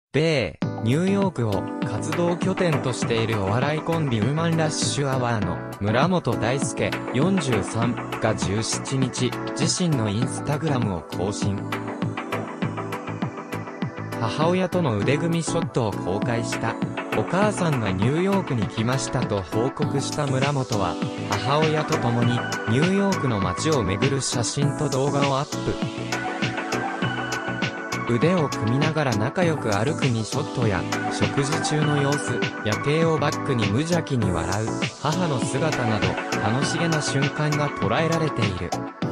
米、ニューヨークを活動拠点としているお笑いコンビウーマンラッシュアワーの村本大輔43が17日、自身のインスタグラムを更新。母親との腕組みショットを公開した。お母さんがニューヨークに来ましたと報告した村本は、母親と共にニューヨークの街を巡る写真と動画をアップ。腕を組みながら仲良く歩く2ショットや、食事中の様子、夜景をバックに無邪気に笑う母の姿など、楽しげな瞬間が捉えられている。